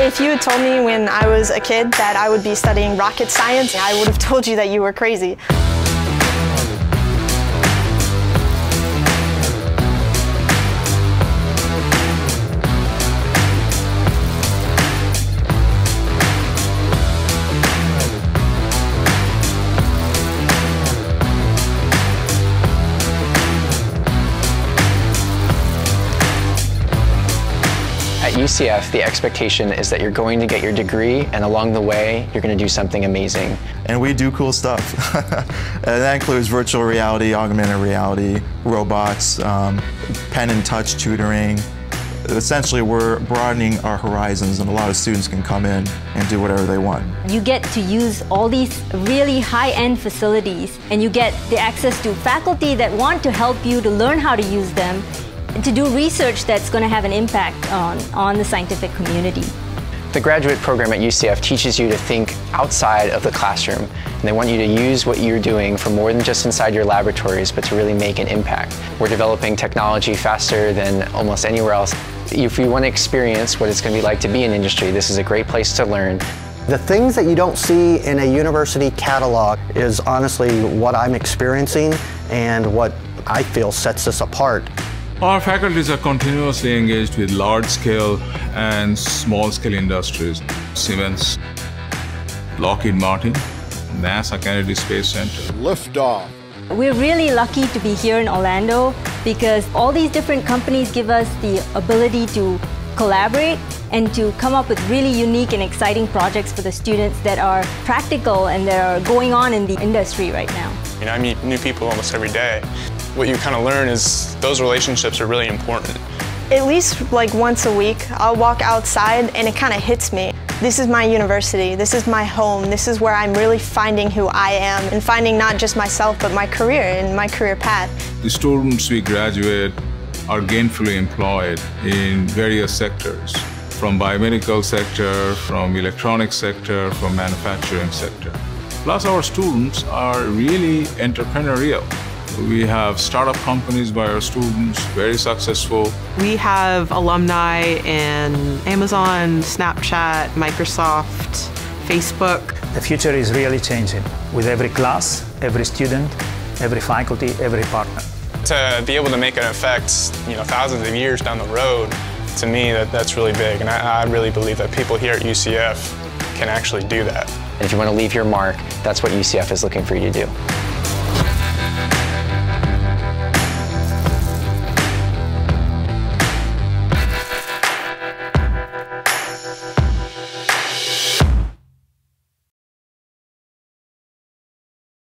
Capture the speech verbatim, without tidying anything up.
If you had told me when I was a kid that I would be studying rocket science, I would have told you that you were crazy. At U C F, the expectation is that you're going to get your degree, and along the way, you're going to do something amazing. And we do cool stuff. And that includes virtual reality, augmented reality, robots, um, pen and touch tutoring. Essentially, we're broadening our horizons, and a lot of students can come in and do whatever they want. You get to use all these really high-end facilities, and you get the access to faculty that want to help you to learn how to use them, to do research that's going to have an impact on, on the scientific community. The graduate program at U C F teaches you to think outside of the classroom, and they want you to use what you're doing for more than just inside your laboratories, but to really make an impact. We're developing technology faster than almost anywhere else. If you want to experience what it's going to be like to be in industry, this is a great place to learn. The things that you don't see in a university catalog is honestly what I'm experiencing and what I feel sets us apart. Our faculties are continuously engaged with large-scale and small-scale industries. Siemens, Lockheed Martin, NASA Kennedy Space Center. Liftoff. We're really lucky to be here in Orlando because all these different companies give us the ability to collaborate and to come up with really unique and exciting projects for the students that are practical and that are going on in the industry right now. You know, I meet new people almost every day. What you kind of learn is those relationships are really important. At least like once a week, I'll walk outside and it kind of hits me. This is my university, this is my home, this is where I'm really finding who I am and finding not just myself but my career and my career path. The students we graduate are gainfully employed in various sectors, from biomedical sector, from electronics sector, from manufacturing sector. Plus our students are really entrepreneurial. We have startup companies by our students, very successful. We have alumni in Amazon, Snapchat, Microsoft, Facebook. The future is really changing with every class, every student, every faculty, every partner. To be able to make an effect, you know, thousands of years down the road, to me, that, that's really big. And I, I really believe that people here at U C F can actually do that. If you want to leave your mark, that's what U C F is looking for you to do.